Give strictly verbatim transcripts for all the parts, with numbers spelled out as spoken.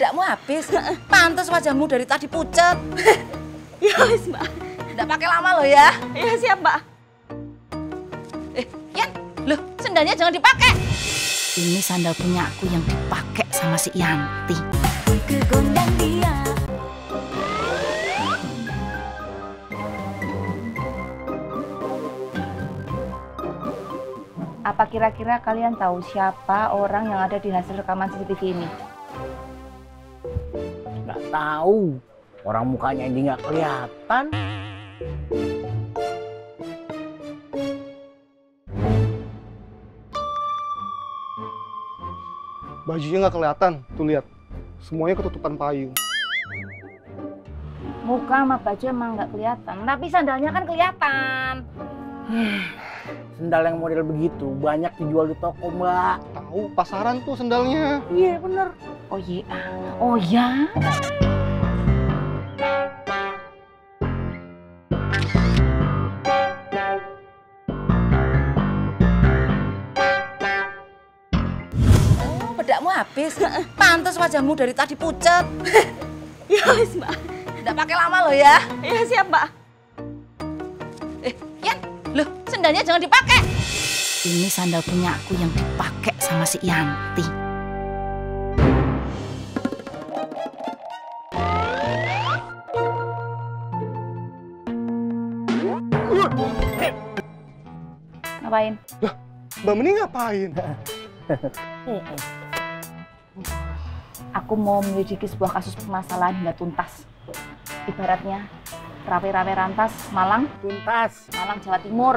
bedakmu habis. Pantes wajahmu dari tadi pucet. Ya wis, Mbak. Nggak pakai lama loh ya. Iya, siap, Mbak. Eh, Yan, loh, sendalnya jangan dipakai. Ini sandal punya aku yang dipakai sama si Yanti. Kegondang dia. Apa kira-kira kalian tahu siapa orang yang ada di hasil rekaman C C T V ini? Nggak tahu. Orang mukanya ini nggak kelihatan. Bajunya nggak kelihatan, tuh lihat. Semuanya ketutupan payung. Muka sama baju emang nggak kelihatan, tapi sandalnya kan kelihatan. Sendal yang model begitu banyak dijual di toko, Mbak. Tahu, pasaran tuh sendalnya. Iya, bener. Oh iya, oh ya. Bedakmu habis. Pantes wajahmu dari tadi pucet. Ya wis, Mbak. Nggak pakai lama loh ya. Iya, siap, Mbak. Eh, Yan, loh, sendalnya jangan dipakai. Ini sandal punya aku yang dipakai sama si Yanti. Ngapain? Lah, Mbak Meni ngapain? Aku mau menyelidiki sebuah kasus permasalahan hingga tuntas. Ibaratnya rawe-rawe rantas Malang, Tuntas. Malang Jawa Timur.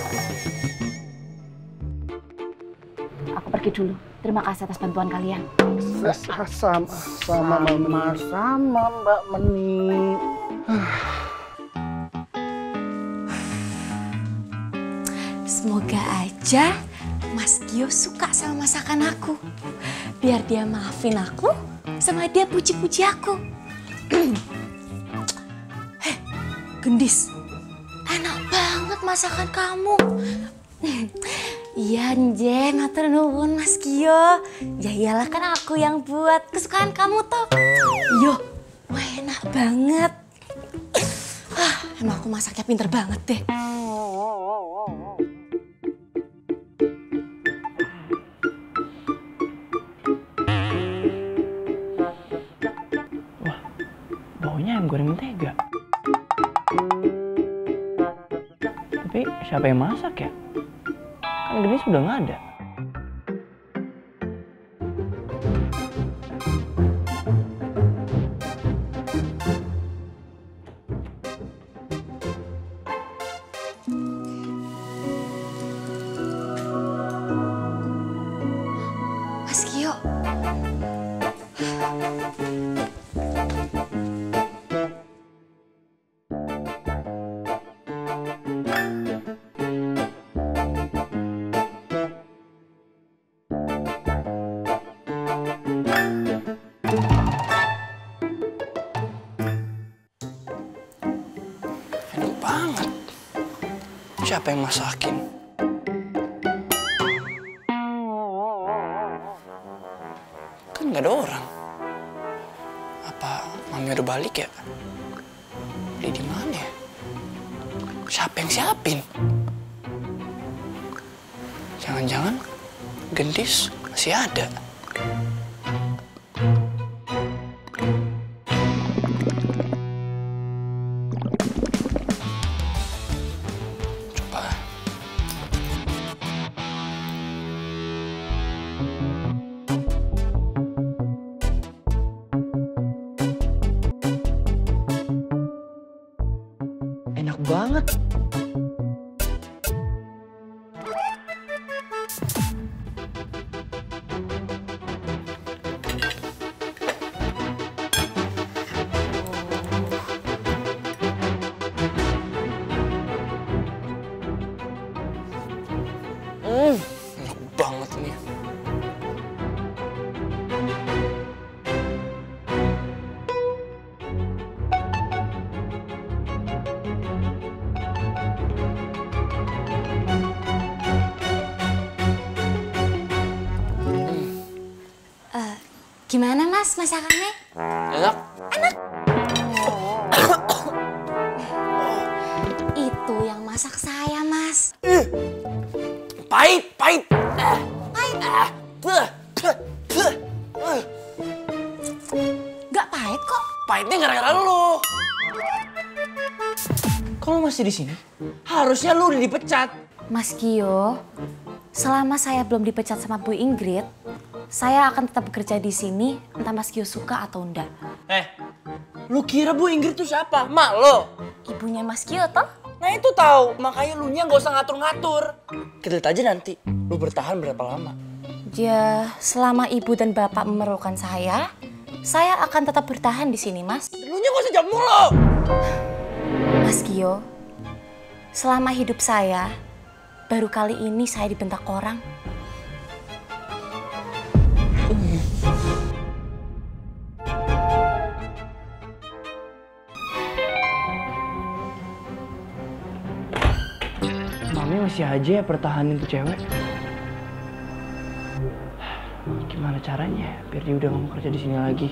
Aku pergi dulu. Terima kasih atas bantuan kalian. Sama, sama Mbak Meni. Sama Mbak Meni. Semoga aja Mas Gio suka sama masakan aku. Biar dia maafin aku, sama dia puji-puji aku. Heh, Gendis, enak banget masakan kamu. Iya, Nje, matur nuwun Mas Gio. Ya iyalah, kan aku yang buat kesukaan kamu toh. Yo, wah enak banget. Ah, emang aku masaknya pinter banget deh. Baunya ayam goreng mentega. Tapi siapa yang masak ya? Kan Gendis udah nggak ada. Mas Gio. Enak banget. Siapa yang masakin? Kan nggak ada orang. Apa Mami udah balik ya? Dia di mana ya? Siapa yang siapin? Jangan-jangan Gendis masih ada. Coba. Enak banget. Hmm, enak banget nih. Gimana Mas masakannya? Enak? Itu yang masak saya, Mas. Pahit, pahit. Pahit? Nggak pahit kok. Pahitnya gara-gara lu. Kalau masih di sini, harusnya lu udah dipecat. Mas Gio, selama saya belum dipecat sama Bu Ingrid, saya akan tetap bekerja di sini, entah Mas Gio suka atau enggak. Eh, lu kira Bu Ingrid tuh siapa? Mak lo? Ibunya Mas Gio toh? Nah itu tahu, makanya lu nya nggak usah ngatur-ngatur. Kita lihat aja nanti, lu bertahan berapa lama. Ya, selama ibu dan bapak memerlukan saya, saya akan tetap bertahan di sini, Mas. Lu nya nggak usah jam mulu. Mas Gio, selama hidup saya, baru kali ini saya dibentak orang. Mami masih aja ya pertahanin tuh cewek. Gimana caranya biar dia udah gak mau kerja di sini lagi?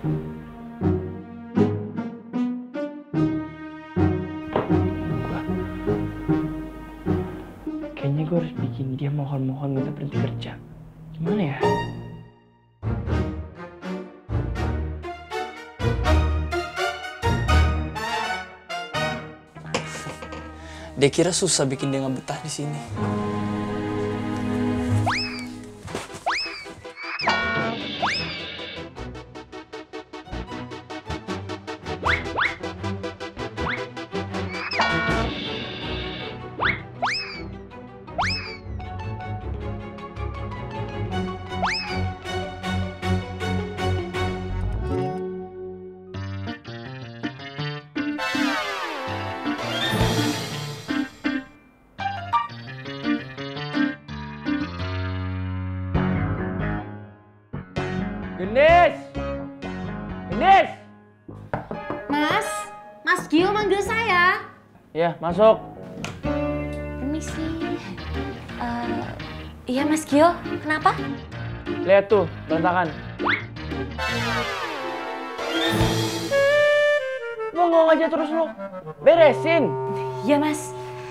Gua, kayaknya gue harus bikin dia mohon-mohon minta berhenti kerja. Gimana ya? Dia kira susah bikin dia nggak betah di sini. Gendis! Gendis! Mas, Mas Gio manggil saya. Ya, masuk. Permisi. Uh, iya Mas Gio, kenapa? Lihat tuh, berantakan. Ngomong aja terus lu. Beresin. Iya Mas.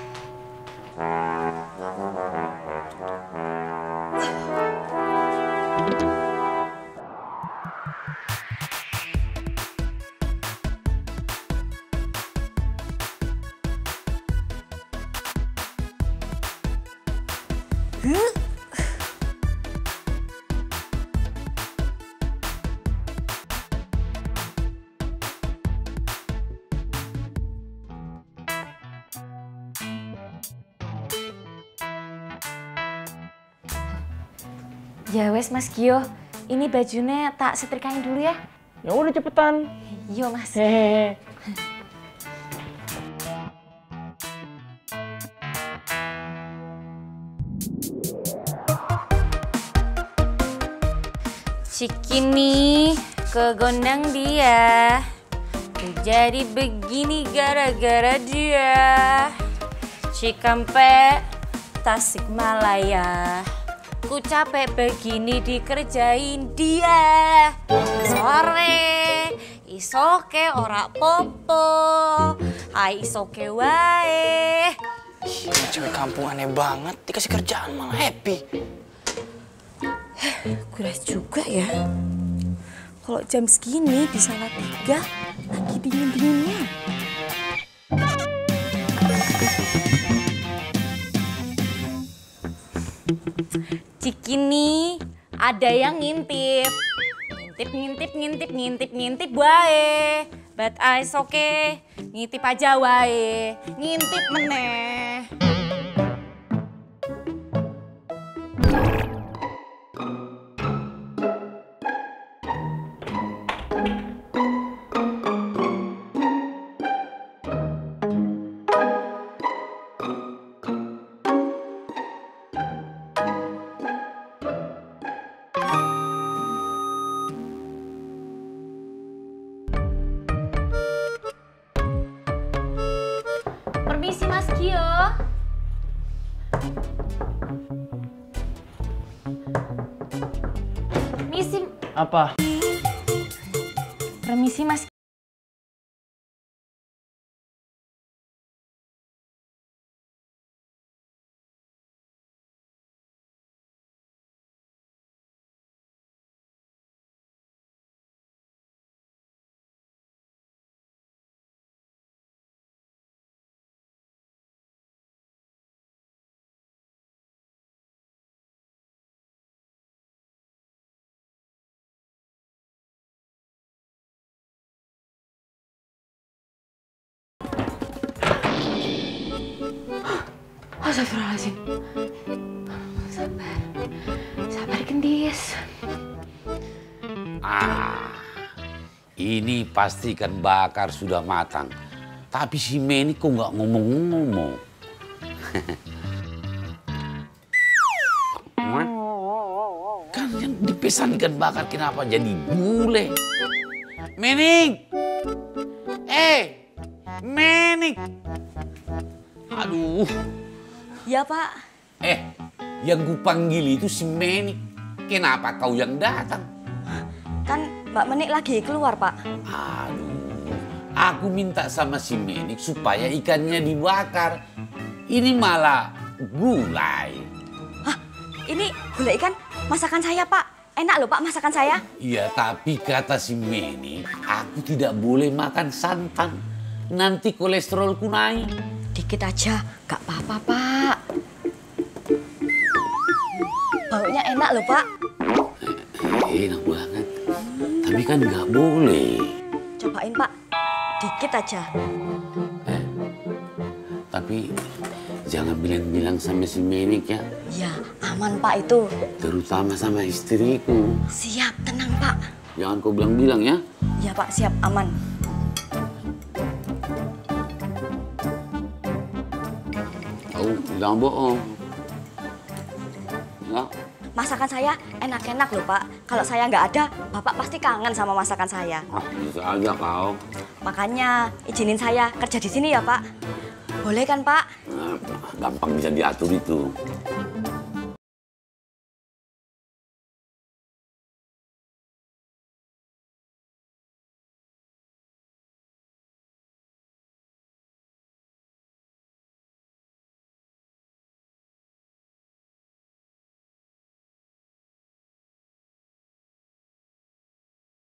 Ya wes Mas Gio, ini bajunya tak setrikain dulu ya. Ya udah cepetan. Yo Mas. Hehehe. Cikini kegondang dia, jadi begini gara-gara dia. Cikampek, Tasikmalaya, ku capek begini dikerjain dia. Sore, isoke ora popo, hai isoke wae. Ini cewek kampung aneh banget, dikasih kerjaan malah happy. Kuras juga ya. Kalau jam segini di Salatiga lagi dingin-dinginnya. Cikini, ada yang ngintip. Ngintip, ngintip, ngintip, ngintip, ngintip wae. But eyes okay, ngintip aja wae. Ngintip meneh. Permisi Mas Gio. Permisi. Apa? Permisi Mas. Astagfirullahaladzim. Sabar. Sabar, Gendis. Ah, ini pasti ikan bakar sudah matang. Tapi si Meni kok nggak ngomong-ngomong. Kan yang dipesan ikan bakar kenapa jadi bule? Menik! Eh, Menik! Aduh. Ya Pak. Eh, yang gue panggil itu si Menik. Kenapa kau yang datang? Kan Mbak Menik lagi keluar Pak. Aduh, aku minta sama si Menik supaya ikannya dibakar. Ini malah gulai. Hah, ini gulai ikan masakan saya Pak. Enak loh Pak masakan saya. Iya, tapi kata si Menik, aku tidak boleh makan santan. Nanti kolesterolku naik. Dikit aja, gak apa-apa Pak. Baunya enak loh Pak. Eh, enak banget. Tapi kan nggak boleh. Cobain Pak, dikit aja. Eh, tapi jangan bilang-bilang sama si Menik ya. Ya, aman Pak itu. Terutama sama istriku. Siap, tenang Pak. Jangan kau bilang-bilang ya. Ya Pak, siap, aman. Kau jangan bohong. Ya. Masakan saya enak-enak loh Pak. Kalau saya nggak ada, Bapak pasti kangen sama masakan saya. Ah, bisa aja kau. Makanya izinin saya kerja di sini ya Pak. Boleh kan Pak? Nah, gampang bisa diatur itu.